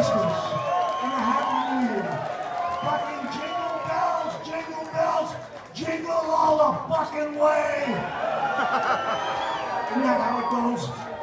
Christmas and a Happy New Year. Fucking jingle bells, jingle all the fucking way. Isn't that how it goes?